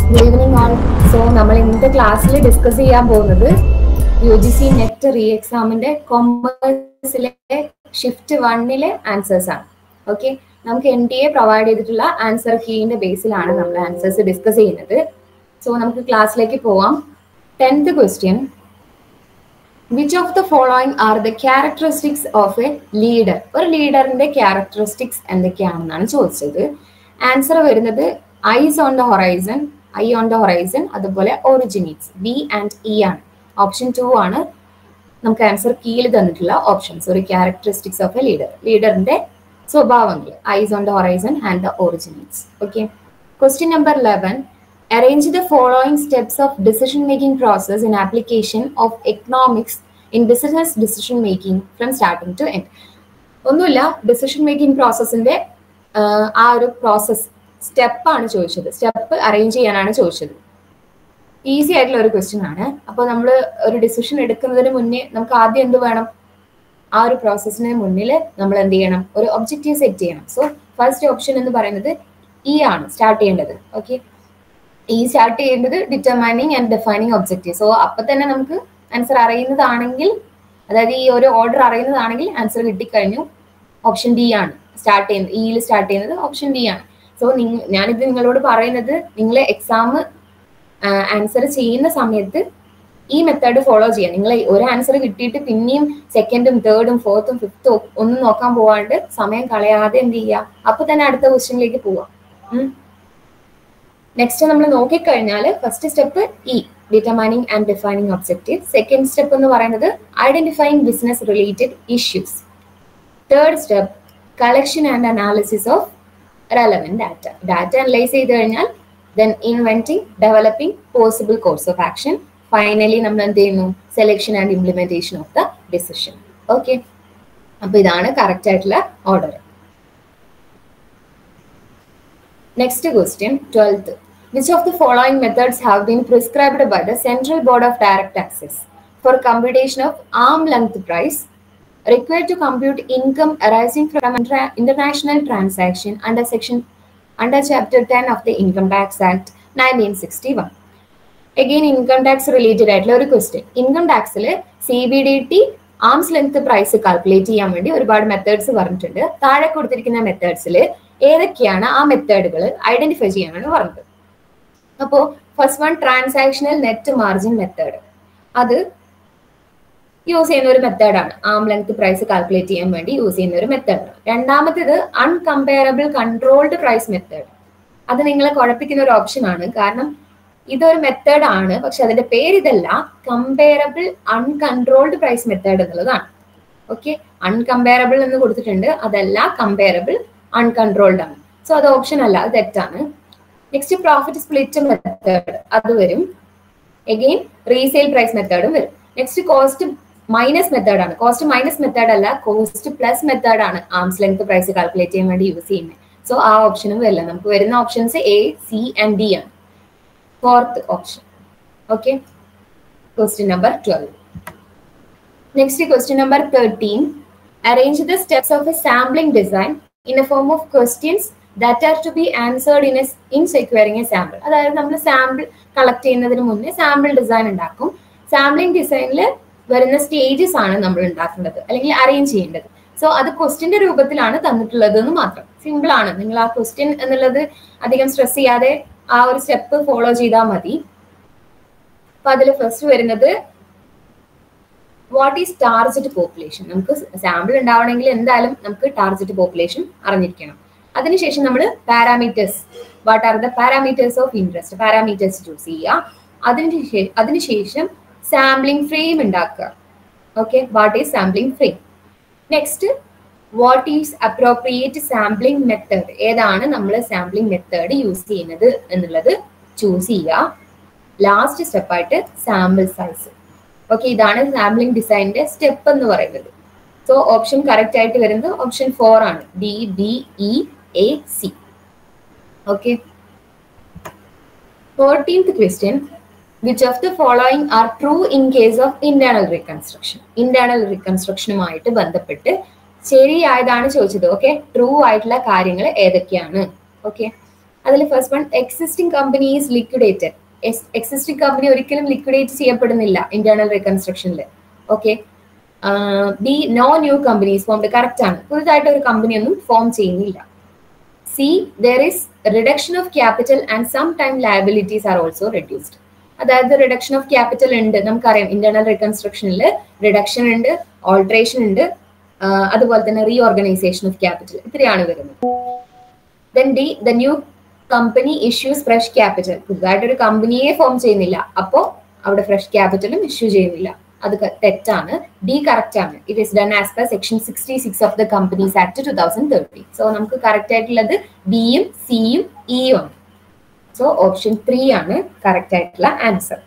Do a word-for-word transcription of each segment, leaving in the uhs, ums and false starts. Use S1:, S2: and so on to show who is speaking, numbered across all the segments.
S1: Good evening all. So, നമ്മൾ ഇന്നത്തെ ക്ലാസ്സിൽ ഡിസ്കസ് ചെയ്യാൻ പോകുന്നത് U G C net re എക്സാമിന്റെ കൊമേഴ്സിലെ ഷിഫ്റ്റ് വണ്ണിലെ ആൻസേഴ്സ് ആണ്. ഓക്കെ, നമുക്ക് എൻ ടി എ പ്രൊവൈഡ് ചെയ്തിട്ടുള്ള ആൻസർ കീന്റെ ബേസിലാണ് നമ്മൾ ആൻസേഴ്സ് ഡിസ്കസ് ചെയ്യുന്നത്. സോ നമുക്ക് ക്ലാസ്സിലേക്ക് പോവാം. Tenth question, which of the following are the characteristics of a leader? ഒരു ലീഡറിന്റെ ക്യാരക്ടറിസ്റ്റിക്സ് എന്തൊക്കെയാണെന്നാണ് ചോദിച്ചത്. ആൻസർ വരുന്നത് eyes on the horizon, eye on the horizon, അതുപോലെ ഒറിജിനേറ്റ്സ്. ബി ആൻഡ് ഇ ആണ്. ഓപ്ഷൻ ടു ആണ് നമുക്ക് ആൻസർ കീയിൽ തന്നിട്ടുള്ള ഓപ്ഷൻസ്. ഒരു ക്യാരക്ടറിസ്റ്റിക്സ് ഓഫ് എ ലീഡർ, ലീഡറിന്റെ സ്വഭാവങ്ങൾ, eyes on the horizon and the originates. Okay, question number eleven, arrange the following steps of decision making process in application of economics in business decision making from starting to end. ഒന്നുമില്ല, decision making പ്രോസസ്സിന്റെ ആ ഒരു process step ആണ് ചോദിച്ചത്. Step arrange ചെയ്യാനാണ് ചോദിച്ചത്. Easy ആയിട്ടുള്ള ഒരു ക്വസ്റ്റ്യൻ ആണ്. അപ്പോൾ നമ്മൾ ഒരു ഡിസിഷൻ എടുക്കുന്നതിന് മുന്നേ നമുക്ക് ആദ്യം എന്ത് വേണം? ആ ഒരു പ്രോസസ്സിന് മുന്നിൽ നമ്മൾ എന്ത് ചെയ്യണം? ഒരു ഒബ്ജക്റ്റീവ് സെറ്റ് ചെയ്യണം. സോ ഫസ്റ്റ് ഓപ്ഷൻ എന്ന് പറയുന്നത് ഇ ആണ് സ്റ്റാർട്ട് ചെയ്യേണ്ടത്. ഓക്കെ, ഈ സ്റ്റാർട്ട് ചെയ്യേണ്ടത് determining and defining objective. So അപ്പൊ തന്നെ നമുക്ക് ആൻസർ അറിയുന്നതാണെങ്കിൽ, അതായത് ഈ ഒരു ഓർഡർ അറിയുന്നതാണെങ്കിൽ ആൻസർ കിട്ടിക്കഴിഞ്ഞു. ഓപ്ഷൻ ഡി ആണ് സ്റ്റാർട്ട് ചെയ്യുന്നത്, ഇയിൽ സ്റ്റാർട്ട് ചെയ്യുന്നത് ഓപ്ഷൻ ഡി ആണ്. സോ നിങ്ങ ഞാനിത് നിങ്ങളോട് പറയുന്നത്, നിങ്ങൾ എക്സാം ആൻസർ ചെയ്യുന്ന സമയത്ത് ഈ മെത്തേഡ് ഫോളോ ചെയ്യാം. നിങ്ങൾ ഒരു ആൻസർ കിട്ടിയിട്ട് പിന്നെയും സെക്കൻഡും തേർഡും ഫോർത്തും ഫിഫ്ത്തും ഒന്നും നോക്കാൻ പോവാണ്ട് സമയം കളയാതെ എന്ത് ചെയ്യുക, അപ്പൊ തന്നെ അടുത്ത ക്വസ്റ്റ്യനിലേക്ക് പോവാം. നെക്സ്റ്റ് നമ്മൾ നോക്കിക്കഴിഞ്ഞാൽ first step E, determining and defining objective. Second step എന്ന് പറയുന്നത് identifying business related issues. Third step collection and analysis of relevant data. Data analyse ചെയ്ത് കഴിഞ്ഞാൽ then inventing, developing possible course of action. Finally നമ്മൾ എന്ത് ചെയ്യുന്നു? Selection and implementation of the decision. Okay, അപ്പൊ ഇതാണ് correct ആയിട്ടുള്ള order. Next question, twelfth. Which of the following methods have been prescribed by the Central Board of Direct Taxes for computation of arm length price required to compute income arising from intra- international transaction under section under chapter ten of the Income Tax Act nineteen sixty-one? Again, income tax related ആയിട്ടുള്ള ഒരു question. Income ടാക്സിൽ C B D T arm's length price calculate ചെയ്യാൻ വേണ്ടി ഒരുപാട് methods പറഞ്ഞിട്ടുണ്ട്. താഴെ കൊടുത്തിരിക്കുന്ന മെത്തേഡ്സിൽ ഏതൊക്കെയാണ് ആ മെത്തേഡുകൾ ഐഡന്റിഫൈ ചെയ്യാനാണ് പറഞ്ഞത്. അപ്പോൾ first one transactional net margin method. അത് യൂസ് ചെയ്യുന്ന ഒരു മെത്തേഡാണ്. ആം ലെങ്ത് പ്രൈസ് കാൽക്കുലേറ്റ് ചെയ്യാൻ വേണ്ടി യൂസ് ചെയ്യുന്ന ഒരു മെത്തേഡാണ്. രണ്ടാമത്തേത് അൺകമ്പയറബിൾ കൺട്രോൾഡ് പ്രൈസ് മെത്തേഡ്. അത് നിങ്ങളെ കുഴപ്പിക്കുന്ന ഒരു ഓപ്ഷൻ ആണ്. കാരണം ഇതൊരു മെത്തേഡ് ആണ്, പക്ഷെ അതിന്റെ പേര് ഇതല്ല. കമ്പയറബിൾ അൺകൺട്രോൾഡ് പ്രൈസ് മെത്തേഡ് എന്നുള്ളതാണ്. ഓക്കെ, അൺകമ്പയറബിൾ എന്ന് കൊടുത്തിട്ടുണ്ട്, അതല്ല കമ്പയറബിൾ അൺകൺട്രോൾഡ് ആണ്. സോ അത് ഓപ്ഷൻ അല്ല, അത് തെറ്റാണ്. നെക്സ്റ്റ് പ്രോഫിറ്റ് സ്പ്ലിറ്റ് മെത്തേഡ്, അത് വരും. എഗെയിൻ റീസെയിൽ പ്രൈസ് മെത്തേഡും വരും. നെക്സ്റ്റ് കോസ്റ്റ് മൈനസ് മെത്തേഡ് ആണ്. കോസ്റ്റ് മൈനസ് മെത്തേഡ് അല്ല, കോസ്റ്റ് പ്ലസ് മെത്തേഡ് ആണ് ആംസ് ലെങ്ത് പ്രൈസ് കാൽക്കുലേറ്റ് ചെയ്യാൻ വേണ്ടി യൂസ് ചെയ്യുന്നത്. സോ ആ ഓപ്ഷനും വരില്ല. നമുക്ക് വരുന്ന options A, C and D ആണ്. Fourth option. Okay, question number twelve. Next question number thirteen, arrange the steps of a sampling design in a form of questions that are to be answered in a, in securing a sample. അതായത് നമ്മൾ sample collect ചെയ്യുന്നതിന് മുന്നേ sample design ഉണ്ടാക്കും. Sampling ഡിസൈനിൽ വരുന്ന stages ആണ് നമ്മൾ ഉണ്ടാക്കേണ്ടത് അല്ലെങ്കിൽ അറേഞ്ച് ചെയ്യേണ്ടത്. സോ അത് ക്വസ്റ്റ്യന്റെ രൂപത്തിലാണ് തന്നിട്ടുള്ളത് എന്ന് മാത്രം. സിമ്പിൾ ആണ്. നിങ്ങൾ ആ ക്വസ്റ്റ്യൻ എന്നുള്ളത് അധികം സ്ട്രെസ് ചെയ്യാതെ ആ ഒരു സ്റ്റെപ്പ് ഫോളോ ചെയ്താൽ മതി. അപ്പൊ അതിൽ ഫസ്റ്റ് വരുന്നത് വാട്ട് ഈസ് ടാർജറ്റ് പോപ്പുലേഷൻ. നമുക്ക് സാമ്പിൾ ഉണ്ടാവണമെങ്കിൽ എന്തായാലും നമുക്ക് ടാർജറ്റ് പോപ്പുലേഷൻ അറിഞ്ഞിരിക്കണം. അതിനുശേഷം നമ്മൾ parameters, what are the parameters of interest, parameters choose ചെയ്യുക. അതിന് അതിനുശേഷം സാമ്പിളിംഗ് ഫ്രെയിം ഉണ്ടാക്കുക. Okay, what is sampling frame. Next what is appropriate sampling method, ഏതാണ് നമ്മൾ സാമ്പിളിംഗ് മെത്തേഡ് യൂസ് ചെയ്യുന്നത് എന്നുള്ളത് ചൂസ് ചെയ്യുക. ലാസ്റ്റ് സ്റ്റെപ്പായിട്ട് സാമ്പിൾ സൈസ്. ഓക്കെ, ഇതാണ് സാമ്പിളിംഗ് ഡിസൈനിന്റെ സ്റ്റെപ്പ് എന്ന് പറയുന്നത്. സോ ഓപ്ഷൻ കറക്റ്റ് ആയിട്ട് വരുന്നത് ഓപ്ഷൻ ഫോർ ആണ്, D, B, E, A, C. Okay, fourteenth question, which of the following are true in case of internal reconstruction. Internal റീകൺസ്ട്രക്ഷനുമായിട്ട് ബന്ധപ്പെട്ട് ശരിയായതാണ് ചോദിച്ചത്. ഓക്കെ, ട്രൂ ആയിട്ടുള്ള കാര്യങ്ങൾ ഏതൊക്കെയാണ്? ഓക്കെ, അതിൽ first one existing company is liquidated. Existing company ഒരിക്കലും liquidate ചെയ്യപ്പെടുന്നില്ല ഇന്റേണൽ റീകൺസ്ട്രക്ഷനിൽ. Okay. B no new companies formed. Correct ആണ്, പുതുതായിട്ട് ഒരു കമ്പനി ഒന്നും ഫോം ചെയ്യുന്നില്ല. C there is reduction of capital and some time liabilities are also reduced. അതായത് reduction of capital ഉണ്ട്, നമുക്കറിയാം ഇന്റേണൽ റീകൺസ്ട്രക്ഷനിൽ റിഡക്ഷൻ ഉണ്ട്, ഓൾട്രേഷൻ ഉണ്ട്, അതുപോലെ തന്നെ റീഓർഗനൈസേഷൻ ഓഫ് ക്യാപിറ്റൽ, ഇത്രയാണ് വരുന്നത്. Then D the new company issues fresh capital. പുതുതായിട്ട് ഒരു കമ്പനിയെ ഫോം ചെയ്യുന്നില്ല, അപ്പോൾ അവിടെ ഫ്രഷ് ക്യാപിറ്റലും ഇഷ്യൂ ചെയ്യുന്നില്ല. അത് തെറ്റാണ്. ഡി കറക്റ്റ് ആണ്. It is done as per section sixty six of the companies act two thousand thirty. So നമുക്ക് കറക്റ്റ് ആയിട്ടുള്ളത് ബിയും സിയും ഇയും ആണ്. സോ ഓപ്ഷൻ ത്രീ ആണ് കറക്റ്റ് ആയിട്ടുള്ള answer.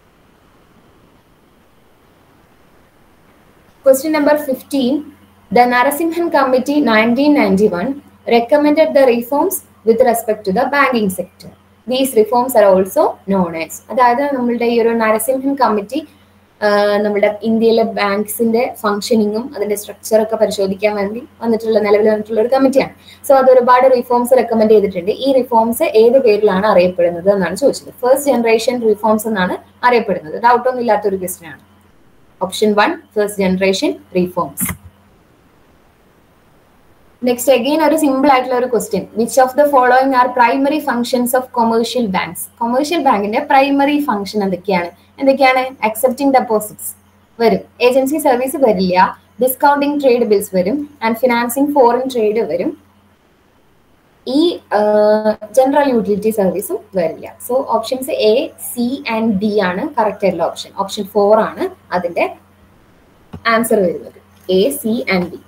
S1: Question number fifteen. The Narasimhan Committee nineteen ninety-one recommended the reforms with respect to the banking sector. These reforms are also known as. അതായത് നമ്മളുടെ ഈ ഒരു നരസിംഹൻ കമ്മിറ്റി നമ്മുടെ ഇന്ത്യയിലെ ബാങ്ക്സിന്റെ ഫംഗ്ഷനിങ്ങും അതിന്റെ സ്ട്രക്ചറൊക്കെ പരിശോധിക്കാൻ വേണ്ടി വന്നിട്ടുള്ള നിലവിൽ വന്നിട്ടുള്ള ഒരു കമ്മിറ്റിയാണ്. സോ അത് ഒരുപാട് റിഫോംസ് റെക്കമെൻഡ് ചെയ്തിട്ടുണ്ട്. ഈ റിഫോംസ് ഏത് പേരിലാണ് അറിയപ്പെടുന്നത് എന്നാണ് ചോദിച്ചത്. ഫസ്റ്റ് ജനറേഷൻ റിഫോംസ് എന്നാണ് അറിയപ്പെടുന്നത്. ഡൗട്ട് ഒന്നും ഇല്ലാത്തൊരു ക്വസ്റ്റ്യൻ ആണ്. Option one first generation reforms. Next again ഒരു സിമ്പിൾ ആയിട്ടുള്ള ഒരു question. Which of the following are primary functions of commercial banks? Commercial ബാങ്കിന്റെ പ്രൈമറി ഫംഗ്ഷൻ എന്തൊക്കെയാണ്? എന്തൊക്കെയാണ്? അക്സെപ്റ്റിംഗ് ഡെപ്പോസിറ്റ്സ് വരും, ഏജൻസി സർവീസ് വരില്ല, ഡിസ്കൗണ്ടിങ് ട്രേഡ് ബിൽസ് വരും, ആൻഡ് ഫിനാൻസിങ് ഫോറിൻ ട്രേഡ് വരും. ഈ ജനറൽ യൂട്ടിലിറ്റി സർവീസും വരില്ല. So options A, C and D ആണ് കറക്റ്റ് ആയിട്ടുള്ള ഓപ്ഷൻ. ഓപ്ഷൻ ഫോർ ആണ് അതിന്റെ ആൻസർ വരുന്നത്. A, C and D.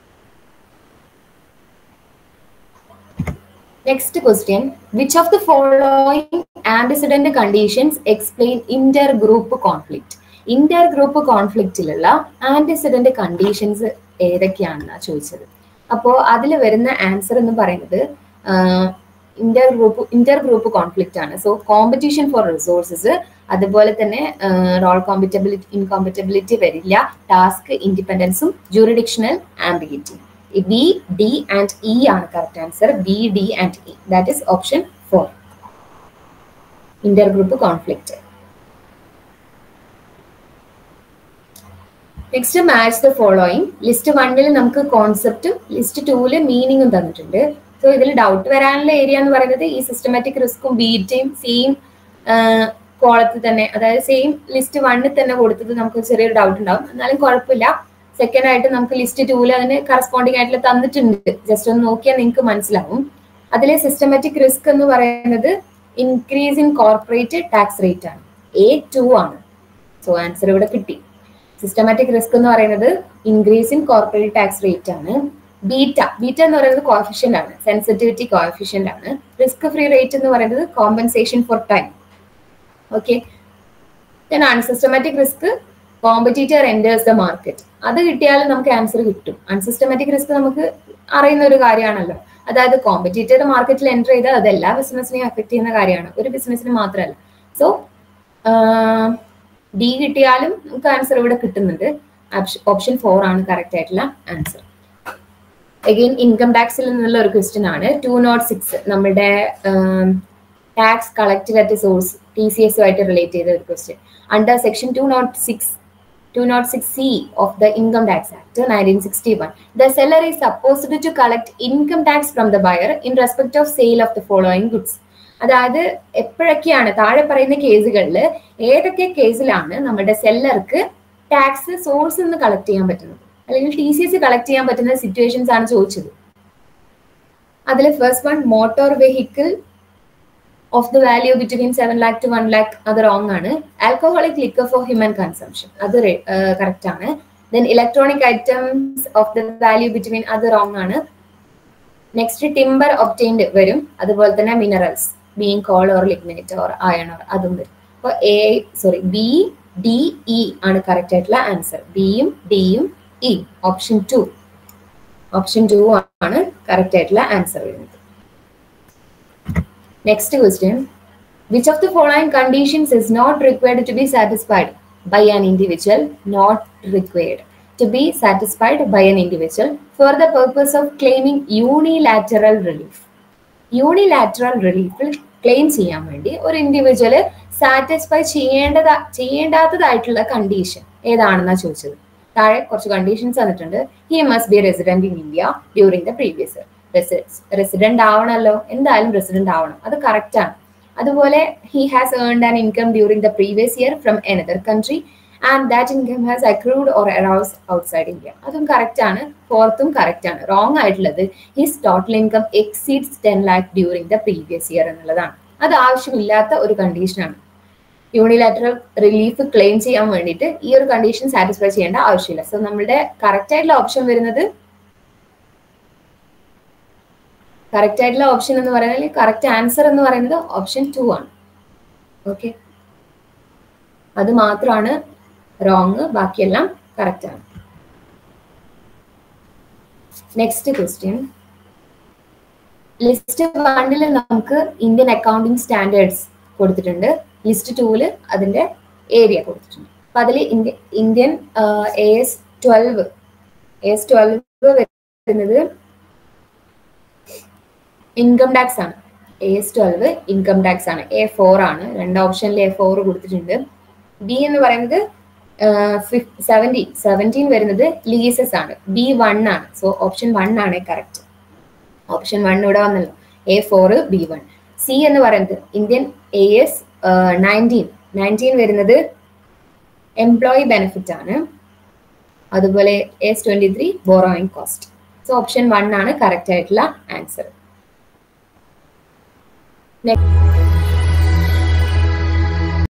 S1: Next question. Which of the following antecedent conditions explain intergroup conflict? Intergroup conflict ലുള്ള antecedent conditions ഏതൊക്കെയാണെന്നാണ് ചോദിച്ചത്. അപ്പോൾ അതിൽ വരുന്ന ആൻസർ എന്ന് പറയുന്നത് inter group inter group conflict ആണ്. സോ കോമ്പറ്റീഷൻ ഫോർ റിസോഴ്സസ്, അതുപോലെ തന്നെ റോൾ കോമ്പറ്റബിലിറ്റി ഇൻകോമ്പറ്റബിലിറ്റി വരില്ല, ടാസ്ക് ഇൻഡിപെൻഡൻസും jurisdictional ambiguity. B, D and E ആണ് correct answer. B, D and E. That is option four. Inter group conflict. Next match the following. List വണ്ണിൽ നമുക്ക് കോൺസെപ്റ്റും list ടൂവില് മീനിങ്ങും തന്നിട്ടുണ്ട്. So ഇതിൽ doubt വരാനുള്ള area എന്ന് പറയുന്നത് ഈ സിസ്റ്റമാറ്റിക് റിസ്ക്കും ബീറ്റയും സെയിം കോളത്തിൽ തന്നെ, അതായത് സെയിം ലിസ്റ്റ് വണ്ണിൽ തന്നെ കൊടുത്തത് നമുക്ക് ചെറിയൊരു ഡൗട്ട് ഉണ്ടാവും. എന്നാലും കുഴപ്പമില്ല. സെക്കൻഡ് ആയിട്ട് നമുക്ക് ലിസ്റ്റ് ടൂവിൽ അതിന് കറസ്പോണ്ടിങ് ആയിട്ടുള്ള തന്നിട്ടുണ്ട്. ജസ്റ്റ് ഒന്ന് നോക്കിയാൽ നിങ്ങൾക്ക് മനസ്സിലാവും. അതിലെ സിസ്റ്റമാറ്റിക് റിസ്ക് എന്ന് പറയുന്നത് increase in corporate tax rate ആണ്. എ ടു ആണ്. സോ ആൻസർ ഇവിടെ കിട്ടി. സിസ്റ്റമാറ്റിക് റിസ്ക് എന്ന് പറയുന്നത് increase in corporate tax rate ആണ്. ബീറ്റ ബീറ്റ എന്ന് പറയുന്നത് കോഎഫിഷ്യന്റ് ആണ്, സെൻസിറ്റിവിറ്റി കോഎഫിഷ്യന്റ് ആണ്. റിസ്ക് ഫ്രീ റേറ്റ് എന്ന് പറയുന്നത് compensation for time. Okay. Then unsystematic risk competitor enters the market. അത് കിട്ടിയാൽ നമുക്ക് ആൻസർ കിട്ടും. അൺസിസ്റ്റമാറ്റിക് റിസ്ക് നമുക്ക് അറിയുന്ന ഒരു കാര്യമാണല്ലോ. അതായത് കോമ്പറ്റീറ്റർ മാർക്കറ്റിൽ എൻ്റർ ചെയ്താൽ അത് എല്ലാ ബിസിനസ്സിനെയും അഫക്ട് ചെയ്യുന്ന കാര്യമാണ്, ഒരു ബിസിനസ്സിന് മാത്രമല്ല. സോ ഡി കിട്ടിയാലും നമുക്ക് ആൻസർ ഇവിടെ കിട്ടുന്നുണ്ട്. ഓപ്ഷൻ ഫോർ ആണ് കറക്റ്റ് ആയിട്ടുള്ള ആൻസർ. അഗെയിൻ ഇൻകം ടാക്സിൽ നിന്നുള്ള ഒരു ക്വസ്റ്റ്യൻ ആണ്. ടു നോട്ട് സിക്സ് നമ്മുടെ tax collected at source T C S ആയിട്ട് റിലേറ്റ് ചെയ്ത ഒരു question. Under section two nought six two oh six C of the Income Tax Act nineteen sixty-one, the seller is supposed to collect income tax from the buyer in respect of sale of the following goods. അതായത് എപ്പോഴൊക്കെയാണ് താഴെ പറയുന്ന കേസുകളിൽ ഏതൊക്കെ കേസിലാണ് നമ്മുടെ സെല്ലർക്ക് tax source നിന്ന് collect ചെയ്യാൻ പറ്റുന്നത്, അല്ലെങ്കിൽ ടി സി എസ് കളക്ട് ചെയ്യാൻ പറ്റുന്ന സിറ്റുവേഷൻസ് ആണ് ചോദിച്ചത്. അതിൽ first one motor vehicle of the value between seven lakh to one lakh, അത് wrong ആണ്. Alcoholic liquor for human consumption, അത് correct ആണ്. Then electronic items of the value between, അത് wrong ആണ്. Next timber obtained വരും, അതുപോലെ തന്നെ minerals being coal or lignite or iron or അതും വരും. അപ്പോൾ A sorry B D E ആണ് കറക്റ്റ് ആയിട്ടുള്ള ആൻസർ. ബിയും ഡിയും E. Option two option two ആണ് കറക്റ്റ് ആയിട്ടുള്ള ആൻസർ വരുന്നത്. Next question. Which of the following conditions is not required to be satisfied by an individual? Not required to be satisfied by an individual for the purpose of claiming unilateral relief. Unilateral റിലീഫിൽ claim ചെയ്യാൻ വേണ്ടി ഒരു individual satisfy ചെയ്യേണ്ടതാ ചെയ്യേണ്ടാത്തതായിട്ടുള്ള condition ഏതാണെന്നാ ചോദിച്ചത്. താഴെ കുറച്ച് കണ്ടീഷൻസ് തന്നിട്ടുണ്ട്. He must be resident in India during the previous year. Resident ആവണമല്ലോ, എന്തായാലും റെസിഡന്റ് ആവണം, അത് കറക്റ്റ് ആണ്. അതുപോലെ he has earned an income during the previous year from another country and that income has accrued or arose outside India. അതും correct ആണ്. ഫോർത്തും correct ആണ്. റോങ് ആയിട്ടുള്ളത് his total income exceeds ten lakh during the previous year എന്നുള്ളതാണ്. അത് ആവശ്യമില്ലാത്ത ഒരു കണ്ടീഷനാണ്. യൂണിലാറ്ററൽ റിലീഫ് ക്ലെയിം ചെയ്യാൻ വേണ്ടിയിട്ട് ഈ ഒരു കണ്ടീഷൻ സാറ്റിസ്ഫൈ ചെയ്യേണ്ട ആവശ്യമില്ല. സോ നമ്മുടെ കറക്റ്റ് ആയിട്ടുള്ള ഓപ്ഷൻ വരുന്നത് കറക്റ്റ് ആയിട്ടുള്ള ഓപ്ഷൻ എന്ന് പറയുന്നത് കറക്റ്റ് ആൻസർ എന്ന് പറയുന്നത് ഓപ്ഷൻ ടു ആണ്. ഓക്കെ, അത് മാത്രമാണ് റോങ്, ബാക്കിയെല്ലാം കറക്റ്റ് ആണ്. നെക്സ്റ്റ് ക്വസ്റ്റ്യൻ, ലിസ്റ്റ് വണ്ണിൽ നമുക്ക് ഇന്ത്യൻ അക്കൗണ്ടിങ് സ്റ്റാൻഡേർഡ്സ് കൊടുത്തിട്ടുണ്ട്. ലിസ്റ്റ് ടൂവിൽ അതിന്റെ ഏരിയ കൊടുത്തിട്ടുണ്ട്. അപ്പൊ അതിൽ India Indian A S twelve A S twelve വരുന്നത് ഇൻകം ടാക്സ് ആണ്. A S twelve income tax ആണ്. എ ഫോർ ആണ്. രണ്ട് ഓപ്ഷനിൽ എ ഫോർ കൊടുത്തിട്ടുണ്ട്. ബി എന്ന് പറയുന്നത് സെവൻറ്റീൻ സെവൻറ്റീൻ വരുന്നത് ലീസസ് ആണ്. ബി വൺ ആണ്. സോ ഓപ്ഷൻ വൺ ആണ് കറക്റ്റ്. ഓപ്ഷൻ വൺ ഇവിടെ വന്നല്ലോ. A four B one. C എന്ന് പറയുന്നത് Indian A S nineteen nineteen വരുന്നത് എംപ്ലോയി ബെനിഫിറ്റ് ആണ്. അതുപോലെ S twenty three borrowing cost. So option one ആണ് കറക്റ്റ് ആയിട്ടുള്ള ആൻസർ. നെക്സ്റ്റ്